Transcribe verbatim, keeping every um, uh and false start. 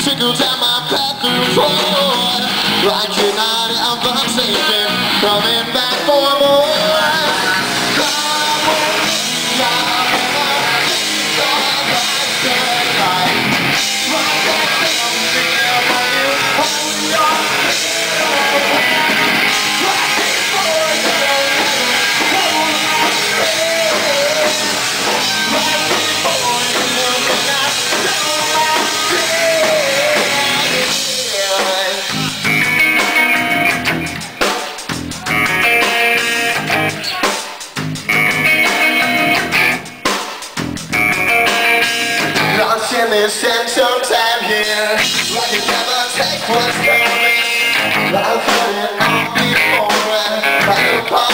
trickle down my back floor like you're not ever taking, coming back for more. Come with me, I'm gonna keep on like that light. Right back down there when you hold your head. Right before you hold my head. Right before you look and I know I'm dead. Lost in this sense of time here, like you never take what's coming. I've heard it all before, like a